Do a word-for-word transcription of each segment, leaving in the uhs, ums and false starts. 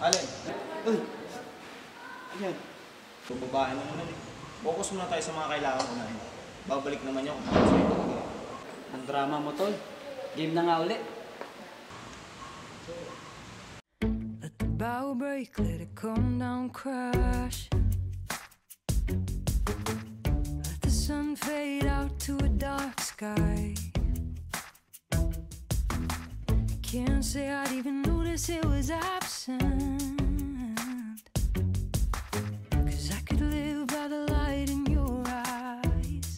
Alin? Uy! Ayan. Bababae mo naman eh. Focus muna tayo sa mga kailangan unahin. Babalik naman yung kung sa'yo talaga. Ang drama mo, tol. Game na nga ulit. Let the bow break, let it come down, crash. Let the sun fade out to a dark sky. Can't say I'd even notice it was absent. Cause I could live by the light in your eyes.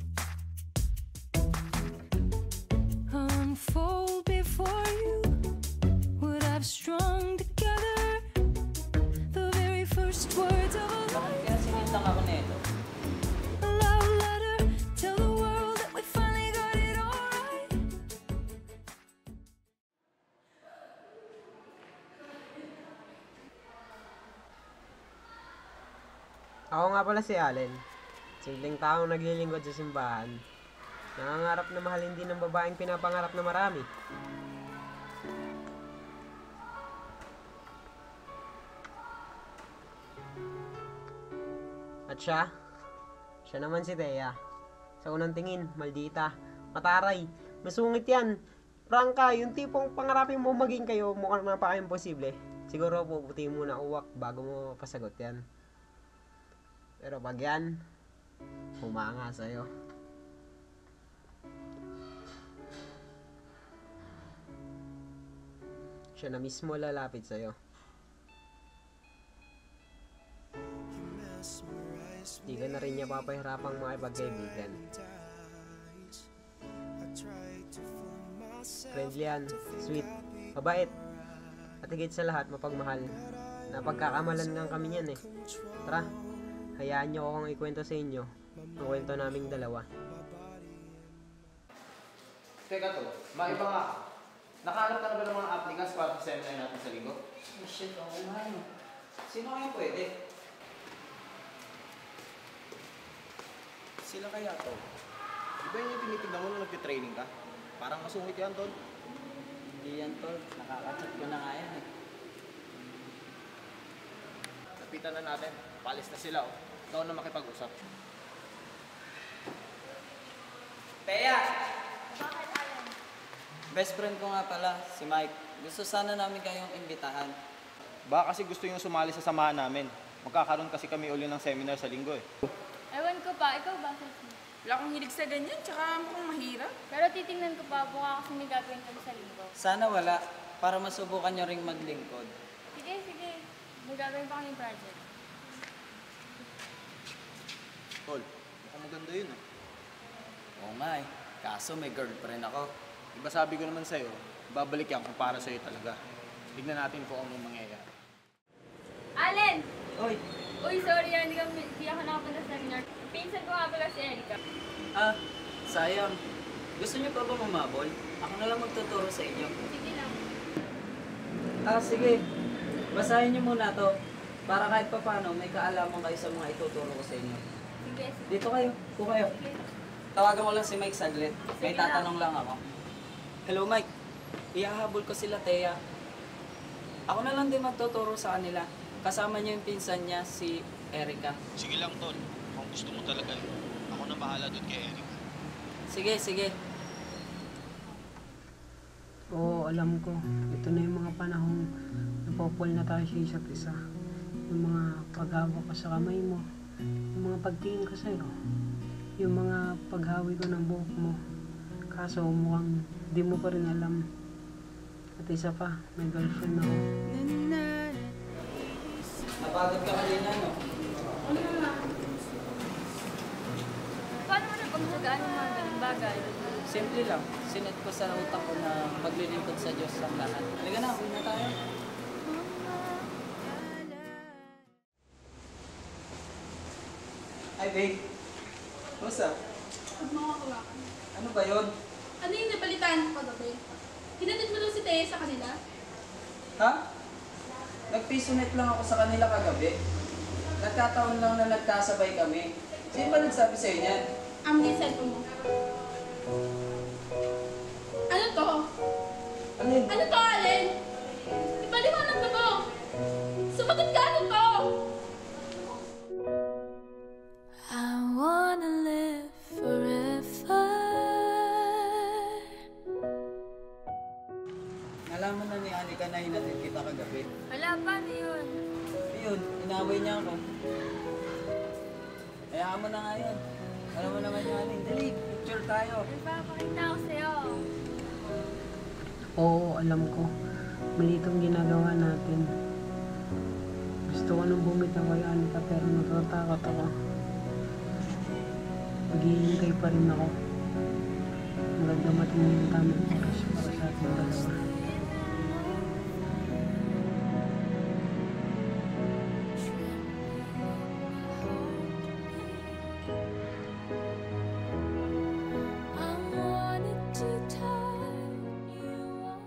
Unfold before you would have strung together the very first words of a life. Kaya sinintang ako nito. A love letter, tell the world that we finally got it all right. Ako nga pala si Allen. Simpleng taong naglilingkod sa simbahan. Nangangarap na mahalin din ng babaeng pinapangarap na marami. At siya, siya naman si Thea. Sa unang tingin, maldita, mataray, masungit yan. Prangka, yung tipong pangarapin mo maging kayo, mukhang napaka-imposible. Siguro puputi mo na uwak bago mo pasagot yan. Pero pag yan, humanga sa'yo. Siya na mismo lalapit sa'yo. Di ka na rin niya papahirapang makipagkaibigan. Friendly yan, sweet, mabait, at higit sa lahat mapagmahal. Napagkakamalan nga kami niyan eh. Tara, hayaan niyo akong ikwento sa inyo ang kwento naming dalawa. Teka to, maiba nga. Nakahanap ka na ba ng mga applicants para sa seminar natin sa linggo? Oh, shit, ako nga yun. Sino kaya pwede? Sila kaya to. Di ba yun yung tinitignan mo nung nagtitraining ka? Parang masungit yan, Tol. Hindi yan, tol. Nakakachat ko na nga yan eh. Lapitan na natin. Palis na sila, oh. Ikaw na makipag-usap. Thea! Bakit, Alan? Best friend ko nga pala, si Mike. Gusto sana namin kayong imbitahan. Baka kasi gusto yung sumali sa samahan namin. Magkakaroon kasi kami uli ng seminar sa linggo eh. Ewan ko pa, ikaw ba? Wala akong hilig sa ganyan, tsaka mukhang mahirap. Pero titingnan ko pa, buka kasi may gagawin kami sa linggo. Sana wala, para masubukan nyo ring maglingkod. Sige, sige. May gagawin pa kami project. Tol, mukhang maganda yun eh. Oo nga eh, kaso may girlfriend ako. Diba sabi ko naman sa'yo, babalik yan kung para sa'yo talaga. Tignan natin kung ano mangyayari. Allen! Oy! Uy, sorry ah, hindi, kami, hindi ako nakapunta sa seminar. Pinsan ko nga pala si Erica. Ah, sayang. Gusto niyo pa ba mamabol? Ako na lang magtuturo sa inyo. Sige lang. Ah, sige. Basahin niyo muna to. Para kahit pa paano, may kaalaman kayo sa mga ituturo ko sa inyo. Sige, sige. Dito kayo. Ko kayo. Sige. Tawagan ko lang si Mike saglit. May Sige tatanong lang ako. Hello, Mike. Ihahabol ko sila, Thea. Ako na lang din magtuturo sa kanila. Kasama niyo yung pinsan niya, si Erica. Sige lang, Tol. Kung gusto mo talaga yun, ako na bahala doon kay Eric. Sige, sige. Oo, alam ko. Ito na yung mga panahong napopol na tayo sa isa't isa. Yung mga paghawak ko sa kamay mo. Yung mga pagtingin ko sa'yo. Yung mga paghawi ko ng buhok mo. Kaso mukhang di mo pa rin alam. At isa pa, may girlfriend ako. Napagod ka kanina, no? Ano naman? Paano mo napagsagaan ng mga ganung bagay? Simple lang. Sinet ko sa utak ko na maglilingkod sa Diyos ang lahat. Halika na, uwi na tayo. Hi, babe. What's up? Huwag mo ako hawakan. Ano ba yun? Ano yung nabalitaan ko kagabi? Hinatid mo daw si Thea sa kanila? Ha? Nag-pisonet lang ako sa kanila kagabi. Nagkataon lang na nagkasabay kami. Sino ba nagsabi sa'yo niyan? Am, yung cellphone mo. Ano to? Ano yun? Ano to, Allen? Ipaliwanag mo to. Sumagot ka, ano to? I wanna live forever. Nalaman na ni Anika na hinatid kita kagabi. Wala, paano yun? Ayun, inaway niya ako. Hayaan mo na nga yun. Alam mo naman yung aling, dali, picture tayo. Nagpapakita ako sa'yo. Oo, alam ko. Mali itong ginagawa natin. Gusto ko nang bumitaw kay Anika pero natatakot ako. Maghihintay pa rin ako. Hanggang dumating yung tamang oras para sa ating dalawa. I wanted to turn you on.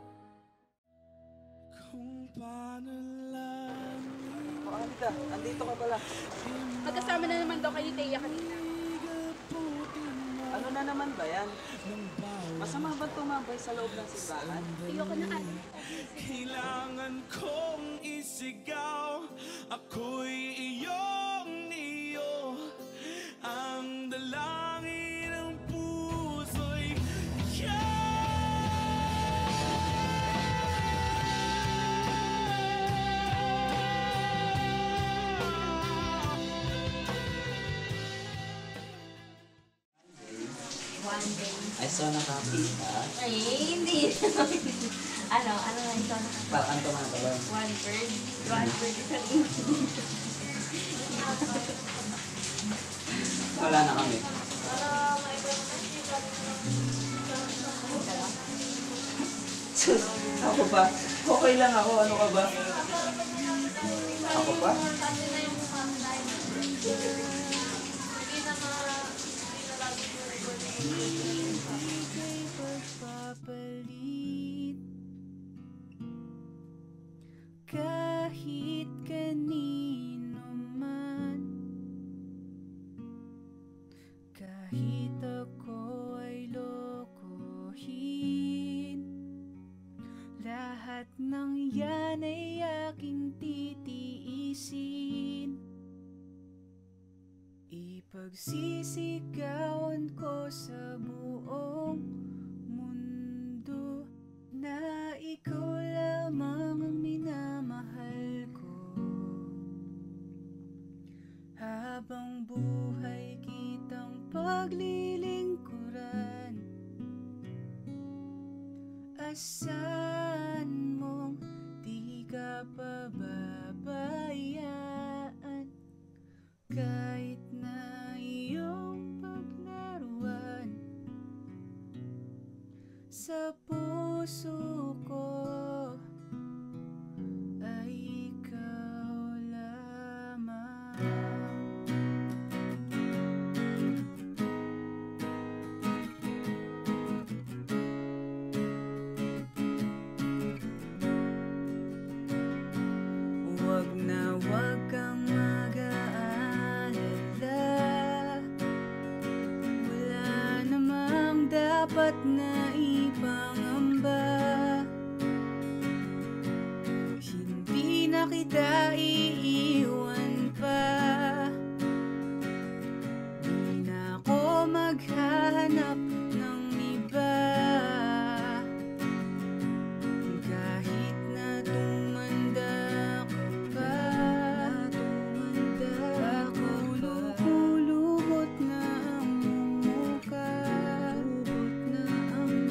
Oh, Anika, andito ka pala. Magkasama na naman daw kayo ni Thea kanina. Ano na naman ba yan? Masama ba tumambay sa loob ng simbahan? Ayoko na kasi. Kailangan kong isigaw, ako'y iyong niyo. Ang dalangin ng puso'y One day. I saw na nakakita. Ay, hindi. ano, ano na ito? Parang tumatalon. One bird. One bird is an insect. Wala na kami. Sus, ako ba? Okay lang ako. Ano ka ba? Ako pa? Pagpapalit kahit kanino man, kahit ako ay lokohin, lahat ng yan ay aking titiisin. Ipagsisigawan ko sa buong mundo na ikaw lamang ang minamahal ko. Habang buhay kitang paglilingkuran, asahan mong di ka pababayaan. Kahit na iyong paglaruan sa puso ko ay ikaw lamang. Wag na wag kang dapat na ipangamba. Hindi na kita iiwan pa. Di na ako maghahanap ng iba. Kahit na tumanda ka pa, tumanda ako, lulubot na ang mukha.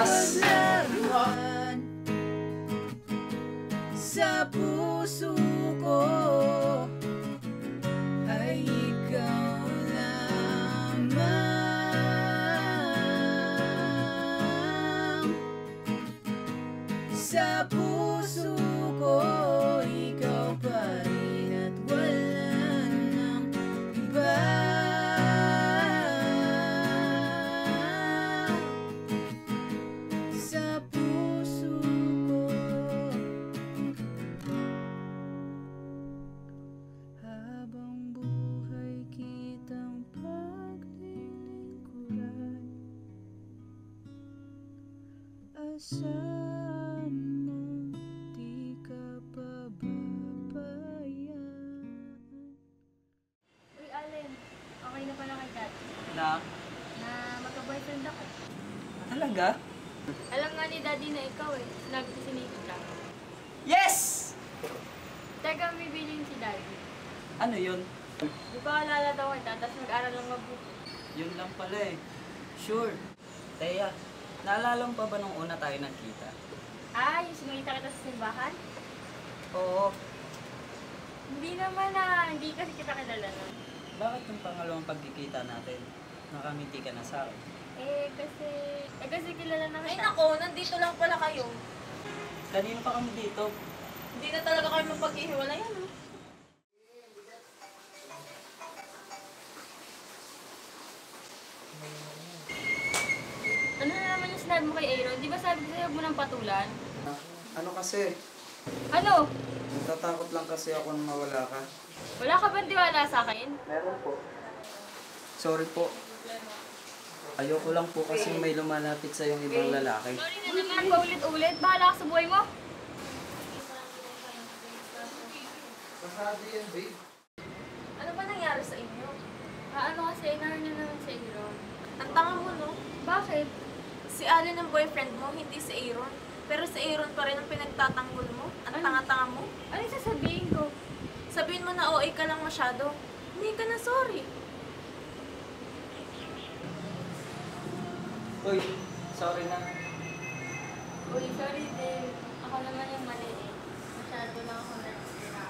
Wala sa puso ko ay ikaw lamang. Sa puso ko ikaw pa rin at wala nang iba. Sa puso ko habang buhay kitang paglilingkuran, asahan mong di ka pababayaan. Uy, Allen. Okay na pala kay Dad. Na? Na magka-boyfriend ako. Talaga? Alam nga ni Daddy na ikaw eh. Sinabi ko si Nikita. Yes! Teka, may bilhin si Daddy. Ano yun? Di ba alala daw kita, tapos mag-aral lang mabuti. Yun lang pala eh. Sure. Teya, naalala mo pa ba nung una tayo nagkita? Ah, yung sinulita kita sa simbahan? Oo. Hindi naman na, hindi kasi kita kilala nun. Bakit yung pangalawang pagkikita natin, nakamiti ka na sa akin? Eh, kasi, eh kasi kilala na Ay kita. nako, nandito lang pala kayo. Kanino pa kami dito? Hindi na talaga kayo mapaghihiwalayan, no? Ano na naman yung sinabi mo kay Aaron? Di ba sabi ko sa'yo huwag mo nang patulan? Ano kasi? Ano? Natatakot lang kasi ako na mawala ka. Wala ka bang tiwala sa akin? Meron po. Sorry po. Ayoko lang po kasi may lumalapit sa yung ibang lalaki. Sorry na naman, paulit-ulit. Bahala ka sa buhay mo. Pasado yan, babe. Ano ba nangyari sa inyo? Ah, ano kasi, inahin na naman si Aaron. Ang tanga mo, no? Bakit? Si Allen ang boyfriend mo, hindi si Aaron. Pero si Aaron pa rin ang pinagtatanggol mo. Ang Ano? tanga-tanga mo. Ano yung sasabihin ko? Sabihin mo na O A ka lang masyado. Hindi ka na sorry. Uy, sorry na. Uy, sorry din. Ako naman yung mali eh. Masyado lang ako na.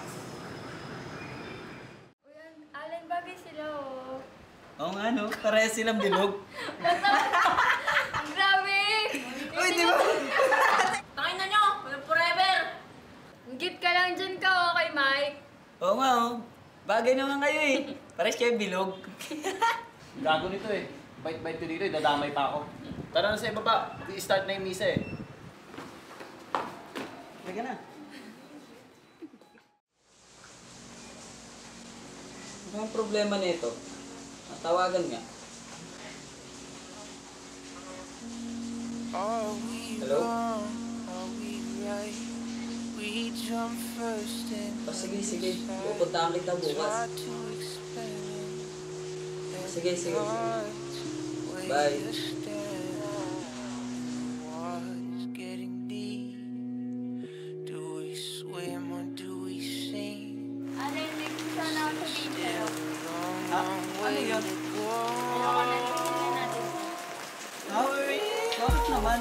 Uy, Allen, bagay sila oh. Oo nga no, parehas silang bilog. Grabe! Uy, di ba? Tangin na nyo! Walang forever! Git ka lang dyan ka, okay, Mike? Oo nga oh. Bagay naman kayo eh. Parehas kayo bilog. Gago nito eh. Bait-bait ko dito eh, dadamay pa ako. Tara na sa ibaba, i-start na yung misa eh. Halika na. Ano ang problema nito? Tawagan nga. Hello? Oh, sige, sige. Pupuntahan kita bukas. Sige, sige, sige. Bye. Allen, may gusto na ako sabihin sa'yo. Ah, ano yun? Ayoko na tingnan natin. Sorry. Bakit naman?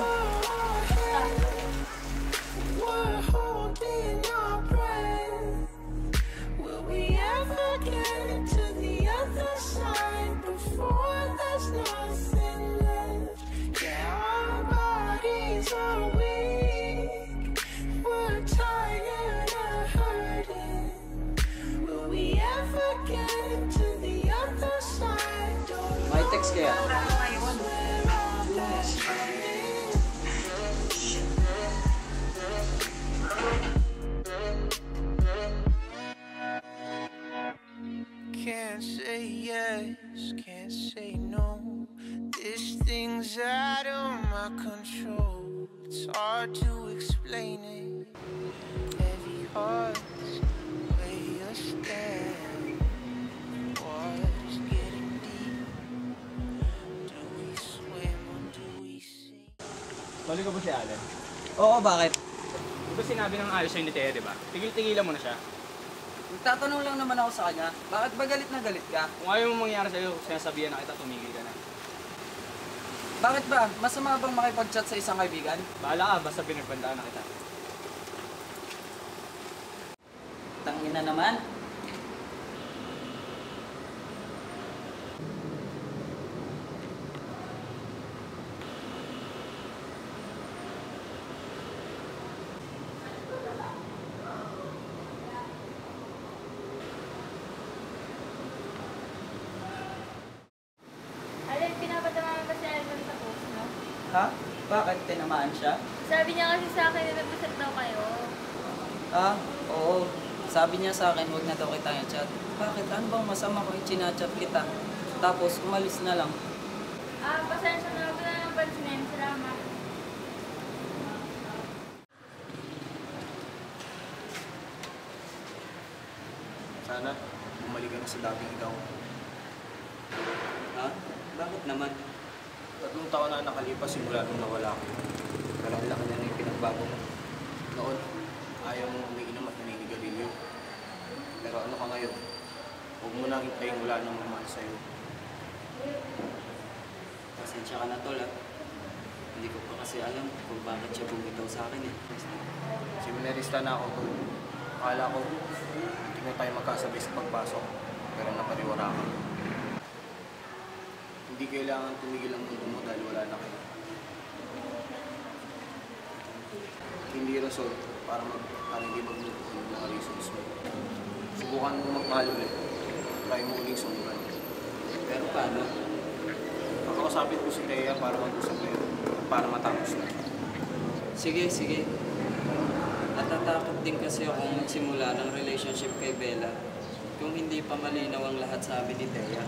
We're holding our breath. Will we ever get to the other side before there's nothing left? Yeah, our bodies are weak. We're tired of hurting. Will we ever get to the other side? Don't May text kaya? Can't say yes, can't say no. This thing's out of my control. It's hard to explain it. Heavy hearts, where you stand. Water's getting deep. Do we swim or do we sink? Balik ko ba si Allen? Oo, bakit? Di ba sinabi ng ayos sa'yo ni Tea, di ba? Tigil-tigilan mo na siya. Nagtatanong lang naman ako sa kanya, bakit ba galit na galit ka? Kung ayaw mo mangyari sa'yo, sinasabihan na kita, tumigil ka na. Bakit ba? Masama bang makipag-chat sa isang kaibigan? Bahala ka, basta pinagbandaan na kita. Tangina naman. Alin, pinapatamaan ba si Ivan sa post, no? Ha? Bakit? Tinamaan siya? Sabi niya kasi sa akin na nag-usap daw kayo. Ah, oo. Sabi niya sa akin, huwag na daw kita i-chat. Bakit? Ano bang masama kung i-chat kita? Tapos umalis na lang. Ah, pasensya na, huwag na ng pansinin. Salamat. Sana, bumalik ka na sa dating ikaw. Ha? Bakit naman? Tatlong taon na nakalipas simula nung nawala ko. Pero ang laki na yung pinagbago mo. Noon, ayaw mong umiinom at naninigarilyo. Pero ano ka ngayon? Huwag mo nang hintayin wala nang mamahal sa'yo. Pasensya ka na tol ah. Hindi ko pa kasi alam kung bakit siya bumitaw sa akin eh. Seminarista na ako tol. Akala ko, hindi na tayo magkasabay sa pagpasok. Pero napariwara ka. Hindi kailangan tumigil ang mundo mo dahil wala na kayo. Hindi rason para, mag, para hindi magmuto ng mga reasons mo. Subukan mo magmahal ulit. Try mo uling sumugan. Pero paano? Pakausapin ko si Thea para mag-usap kayo. Para matapos na. Sige, sige. Natatakot din kasi akong magsimula ng relationship kay Bella kung hindi pa malinaw ang lahat sabi ni Thea.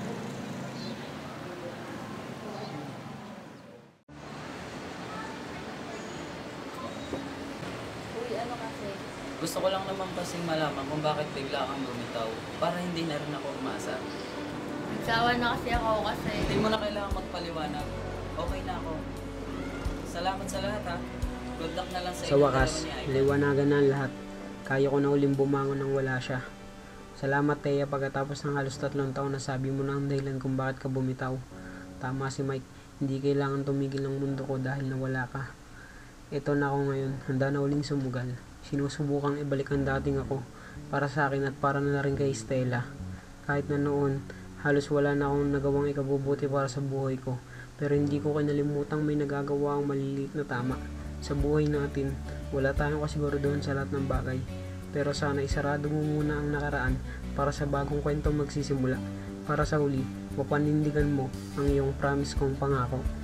Uy, ano kasi? Gusto ko lang naman kasing malaman kung bakit bigla kang bumitaw para hindi na rin ako umasa. Nagsawa na kasi ako kasi. Hindi mo na kailangan magpaliwanag. Okay na ako. Salamat sa lahat ha. Good luck na lang sa Sa inyong wakas, dalawa ni Ivan. liwanagan na ang lahat. Kaya ko na uling bumangon nang wala siya. Salamat Thea, pagkatapos ng halos tatlong taon na sabi mo na ang dahilan kung bakit ka bumitaw. Tama si Mike, hindi kailangan tumigil ng mundo ko dahil nawala ka. Ito na ako ngayon, handa na uling sumugal. Sinusubukang ibalik ang dating ako para sa akin at para na rin kay Stella. Kahit na noon, halos wala na akong nagawang ikabubuti para sa buhay ko. Pero hindi ko kinalimutang may nagagawa ang maliliit na tama. Sa buhay natin, wala tayong kasiguraduhan sa lahat ng bagay. Pero sana isarado mo muna ang nakaraan para sa bagong kwento magsisimula. Para sa huli, mapanindigan mo ang iyong promise kong pangako.